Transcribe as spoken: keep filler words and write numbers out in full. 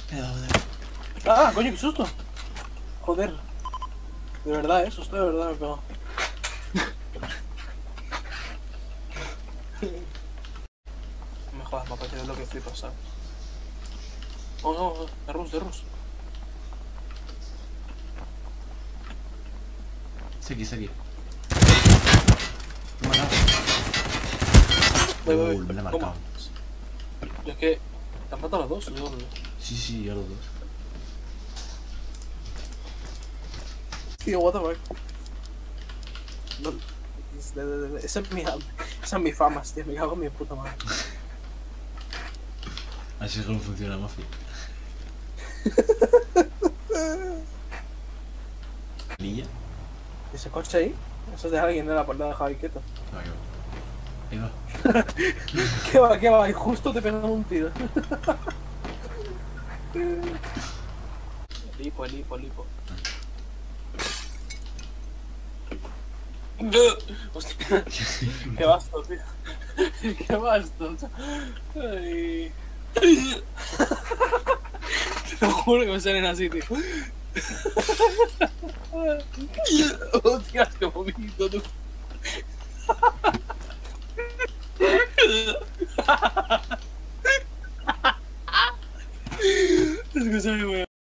Me he dado de... Ah, coño, qué susto. Joder. De verdad, eh, susto de verdad me he pegado. No me jodas, me ha parecido lo que flipas, ¿sabes? Oh no, de Rus, de Rus. Está aquí, está aquí. Me ha matado. Voy, voy, Uh, voy. me la he Toma. marcado. Yo es que... ¿Te han matado los dos? Yo... Sí, sí, ya los dos. Tío, what the fuck. No, es de- de- de- esa es mi... Esa es mi fama, tío. Me cago en mi puta madre. Así es como funciona la mafia. ¿Lilla? ¿Ese coche ahí? Eso es de alguien de la puerta de Javi quieto. Ah, ahí va. ¿Qué va, qué va? Y justo te pegan un tiro. El hipo, el hipo, el hipo. Hostia, qué basto, tío. Qué basto. Ay. Te lo juro que me salen así, tío. Hostia, qué bonito, tú.